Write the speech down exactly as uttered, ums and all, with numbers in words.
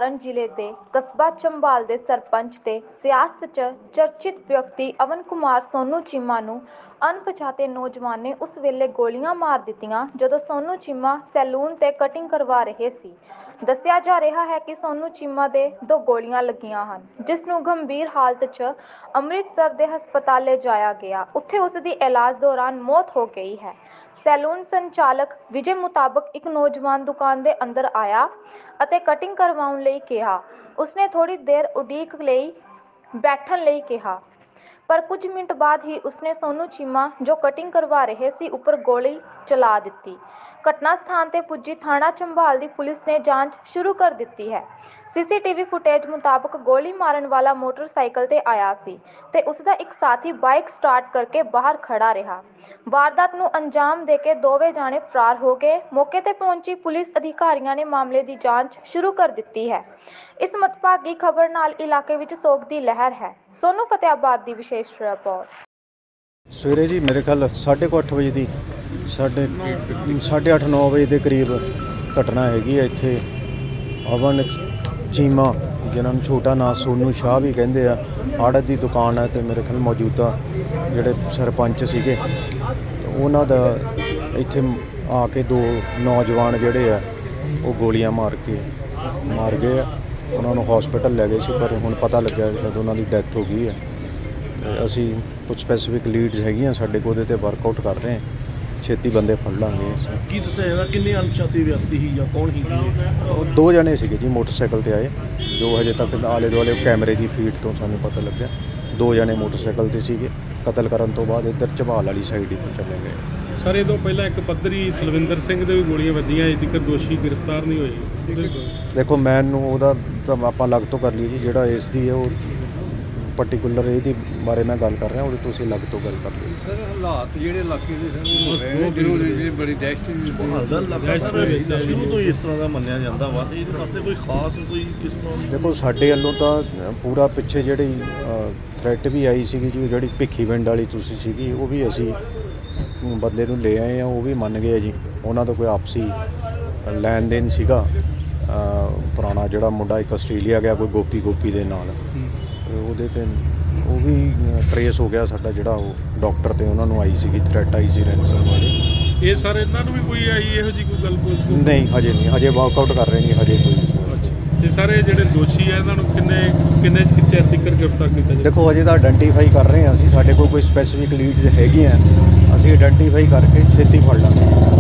ਤਰਨਤਾਰਨ ਜ਼ਿਲ੍ਹੇ ਦੇ ਕਸਬਾ ਝੰਬਾਲ ਦੇ ਸਰਪੰਚ ਤੇ ਸਿਆਸਤ 'ਚ ਚਰਚਿਤ ਵਿਅਕਤੀ ਅਵਨ ਕੁਮਾਰ ਸੋਨੂ ਚੀਮਾ ਨੂੰ ਅਣਪਛਾਤੇ ਨੌਜਵਾਨ ਨੇ ਉਸ ਵੇਲੇ ਗੋਲੀਆਂ ਮਾਰ ਦਿੱਤੀਆਂ ਜਦੋਂ ਸੋਨੂ ਚੀਮਾ ਸੈਲੂਨ ਤੇ ਕਟਿੰਗ ਕਰਵਾ ਰਹੇ ਸੀ। ਦੱਸਿਆ ਜਾ ਰਿਹਾ ਹੈ ਕਿ ਸੋਨੂ ਚੀਮਾ ਦੇ ਦੋ ਗੋਲੀਆਂ ਲੱਗੀਆਂ ਹਨ, ਜਿਸ ਨੂੰ ਗੰਭੀਰ ਹਾਲਤ 'ਚ ਅੰਮ੍ਰਿਤਸਰ ਦੇ ਹਸਪਤਾਲ ਲਿਜਾਇਆ ਗਿਆ। ਉੱਥੇ ਉਸ ਦੀ ਇਲਾਜ ਦੌਰਾਨ ਮੌਤ ਹੋ ਗਈ ਹੈ। ਸੈਲੂਨ ਸੰਚਾਲਕ ਵਿਜੇ ਮੁਤਾਬਕ ਇੱਕ ਨੌਜਵਾਨ ਦੁਕਾਨ ਦੇ ਅੰਦਰ ਆਇਆ ਅਤੇ ਕਟਿੰਗ ਕਰਵਾਉਣ ਲਈ ਕਿਹਾ। ਉਸਨੇ ਥੋੜੀ ਦੇਰ ਉਡੀਕ ਲਈ ਬੈਠਣ ਲਈ ਕਿਹਾ, ਪਰ ਕੁਝ ਮਿੰਟ ਬਾਅਦ ਹੀ ਉਸਨੇ ਸੋਨੂ ਚੀਮਾ ਜੋ ਕਟਿੰਗ ਕਰਵਾ ਰਹੇ ਸੀ ਉੱਪਰ ਗੋਲੀ ਚਲਾ ਦਿੱਤੀ। ਘਟਨਾ ਸਥਾਨ ਤੇ ਪੁੱਜੀ ਥਾਣਾ ਝੰਬਾਲ ਦੀ ਪੁਲਿਸ ਨੇ ਜਾਂਚ ਸ਼ੁਰੂ ਕਰ ਦਿੱਤੀ ਹੈ। ਸੀਸੀਟੀਵੀ ਫੁਟੇਜ ਮੁਤਾਬਕ ਗੋਲੀ ਮਾਰਨ ਵਾਲਾ ਮੋਟਰਸਾਈਕਲ ਤੇ ਆਇਆ ਸੀ ਤੇ ਉਸਦਾ ਇੱਕ ਸਾਥੀ ਬਾਈਕ ਸਟਾਰਟ ਕਰਕੇ ਬਾਹਰ ਖੜਾ ਰਿਹਾ। ਵਾਰਦਾਤ ਨੂੰ ਅੰਜਾਮ ਦੇ ਕੇ ਦੋਵੇਂ ਜਾਣੇ ਫਰਾਰ ਹੋ ਗਏ। ਮੌਕੇ ਤੇ ਪਹੁੰਚੀ ਪੁਲਿਸ ਅਧਿਕਾਰੀਆਂ ਨੇ ਮਾਮਲੇ ਦੀ ਜਾਂਚ ਸ਼ੁਰੂ ਕਰ ਦਿੱਤੀ ਹੈ। ਇਸ ਮੰਦਭਾਗੀ ਖਬਰ ਨਾਲ ਇਲਾਕੇ ਵਿੱਚ ਸੋਗ ਦੀ ਲਹਿਰ ਹੈ। ਸੋਨੂੰ ਫਤਿਆਬਾਦ ਦੀ ਵਿਸ਼ੇਸ਼ ਰਿਪੋਰਟ। ਸਵੇਰੇ ਜੀ ਮੇਰੇ ਖਿਆਲ ਸਾਢੇ ਕੁ ਅੱਠ ਵਜੇ ਦੀ ਸਾਢੇ ਸਾਢੇ ਅੱਠ ਨੌ ਵਜੇ ਦੇ ਕਰੀਬ ਘਟਨਾ ਹੈਗੀ ਹੈ ਇੱਥੇ। ਅਵਨ ਚੀਮਾ, ਜਿਨ੍ਹਾਂ ਨੂੰ ਛੋਟਾ ਨਾਂ ਸੋਨੂ ਸ਼ਾਹ ਵੀ ਕਹਿੰਦੇ ਆ, ਆੜਤ ਦੀ ਦੁਕਾਨ ਹੈ, ਅਤੇ ਮੇਰੇ ਖਿਆਲ ਮੌਜੂਦਾ ਜਿਹੜੇ ਸਰਪੰਚ ਸੀਗੇ ਉਹਨਾਂ ਦਾ ਇੱਥੇ ਆ ਕੇ ਦੋ ਨੌਜਵਾਨ ਜਿਹੜੇ ਆ ਉਹ ਗੋਲੀਆਂ ਮਾਰ ਕੇ ਮਾਰ ਗਏ ਆ। ਉਹਨਾਂ ਨੂੰ ਹੌਸਪੀਟਲ ਲੈ ਗਏ ਸੀ, ਪਰ ਹੁਣ ਪਤਾ ਲੱਗਿਆ ਸ਼ਾਇਦ ਉਹਨਾਂ ਦੀ ਡੈਥ ਹੋ ਗਈ ਹੈ। ਅਤੇ ਅਸੀਂ ਕੁਝ ਸਪੈਸੀਫਿਕ ਲੀਡਸ ਹੈਗੀਆਂ ਸਾਡੇ ਕੋਲ, ਉਹਦੇ 'ਤੇ ਵਰਕਆਊਟ ਕਰ ਰਹੇ ਹਾਂ। ਛੇਤੀ ਬੰਦੇ ਫੜ ਲਾਂਗੇ। ਕੀ ਦੱਸਿਆ ਜਾਂਦਾ ਕਿੰਨੇ ਅਣਪਛਾਤੇ ਵਿਅਕਤੀ ਸੀ ਜਾਂ ਕੌਣ ਸੀ? ਉਹ ਦੋ ਜਣੇ ਸੀਗੇ ਜੀ, ਮੋਟਰਸਾਈਕਲ 'ਤੇ ਆਏ, ਜੋ ਹਜੇ ਤੱਕ ਆਲੇ ਦੁਆਲੇ ਕੈਮਰੇ ਦੀ ਫੀਡ ਤੋਂ ਸਾਨੂੰ ਪਤਾ ਲੱਗਿਆ। ਦੋ ਜਣੇ ਮੋਟਰਸਾਈਕਲ 'ਤੇ ਸੀਗੇ। ਕਤਲ ਕਰਨ ਤੋਂ ਬਾਅਦ ਇੱਧਰ ਝਬਾਲ ਵਾਲੀ ਸਾਈਡ ਹੀ ਚਲੇ ਗਏ। ਸਰ, ਇਹ ਤੋਂ ਪਹਿਲਾਂ ਇੱਕ ਪੱਧਰੀ ਸਲਵਿੰਦਰ ਸਿੰਘ ਦੇ ਵੀ ਗੋਲੀਆਂ ਵੱਜੀਆਂ, ਅਜੇ ਤੱਕ ਦੋਸ਼ੀ ਗ੍ਰਿਫਤਾਰ ਨਹੀਂ ਹੋਏ। ਦੇਖੋ, ਮੈਨੂੰ ਉਹਦਾ ਤਾਂ ਆਪਾਂ ਅਲੱਗ ਤੋਂ ਕਰ ਲਈਏ ਜੀ, ਜਿਹੜਾ ਇਸ ਦੀ ਹੈ ਉਹ ਪਰਟੀਕੂਲਰ ਇਹਦੇ ਬਾਰੇ ਮੈਂ ਗੱਲ ਕਰ ਰਿਹਾ, ਉਹਦੇ ਤੁਸੀਂ ਅਲੱਗ ਤੋਂ ਗੱਲ ਕਰ ਲਿਓ। ਸਰ, ਹਾਲਾਤ ਜਿਹੜੇ ਇਲਾਕੇ ਦੇ ਸਰ ਬੜੀ ਦਹਿਸ਼ਤ ਸ਼ੁਰੂ ਤੋਂ ਹੀ ਇਸ ਤਰ੍ਹਾਂ ਦਾ ਮੰਨਿਆ ਜਾਂਦਾ ਵਾ, ਤੇ ਇਹਦੇ ਵਾਸਤੇ ਕੋਈ ਖਾਸ ਕੋਈ ਕਿਸ ਤਰ੍ਹਾਂ? ਦੇਖੋ, ਸਾਡੇ ਵੱਲੋਂ ਤਾਂ ਪੂਰਾ ਪਿੱਛੇ ਜਿਹੜੀ ਥ੍ਰੈਟ ਵੀ ਆਈ ਸੀਗੀ ਜੀ, ਜਿਹੜੀ ਭਿੱਖੀਵਿੰਡ ਵਾਲੀ ਤੁਸੀਂ ਸੀਗੀ, ਉਹ ਵੀ ਅਸੀਂ ਬੰਦੇ ਨੂੰ ਲੈ ਆਏ ਹਾਂ, ਉਹ ਵੀ ਮੰਨ ਗਏ ਜੀ। ਉਹਨਾਂ ਦਾ ਕੋਈ ਆਪਸੀ ਲੈਣ ਦੇਣ ਸੀਗਾ ਪੁਰਾਣਾ, ਜਿਹੜਾ ਮੁੰਡਾ ਇੱਕ ਆਸਟ੍ਰੇਲੀਆ ਗਿਆ ਕੋਈ ਗੋਪੀ ਗੋਪੀ ਦੇ ਨਾਲ, ਉਹਦੇ 'ਤੇ ਉਹ ਵੀ ਟਰੇਸ ਹੋ ਗਿਆ ਸਾਡਾ, ਜਿਹੜਾ ਉਹ ਡਾਕਟਰ 'ਤੇ ਉਹਨਾਂ ਨੂੰ ਆਈ ਸੀਗੀ ਥ੍ਰੈਟ ਆਈ ਸੀ ਰੈਂਸਮ ਵਾਲੀ। ਇਹ ਸਰ ਇਹਨਾਂ ਨੂੰ ਵੀ ਕੋਈ ਆਈ ਇਹੋ ਜਿਹੀ ਕੋਈ ਗੱਲ? ਨਹੀਂ, ਹਜੇ ਨਹੀਂ, ਹਜੇ ਵਾਰਕਆਊਟ ਕਰ ਰਹੇ ਨਹੀਂ ਹਜੇ ਕੋਈ। ਤੇ ਸਾਰੇ ਜਿਹੜੇ ਦੋਸ਼ੀ ਆ ਇਹਨਾਂ ਨੂੰ ਕਿੰਨੇ ਕਿੰਨੇ ਚਿਰ ਤੱਕ ਗ੍ਰਿਫਤਾਰ ਕੀਤਾ ਜਾਵੇ? ਦੇਖੋ, ਅਜੇ ਤਾਂ ਆਇਡੈਂਟੀਫਾਈ ਕਰ ਰਹੇ ਹਾਂ ਅਸੀਂ, ਸਾਡੇ ਕੋਲ ਕੋਈ ਸਪੈਸੀਫਿਕ ਲੀਡਸ ਹੈਗੀਆਂ, ਅਸੀਂ ਆਇਡੈਂਟੀਫਾਈ ਕਰਕੇ ਛੇਤੀ ਫੜ ਲਾਂਗੇ।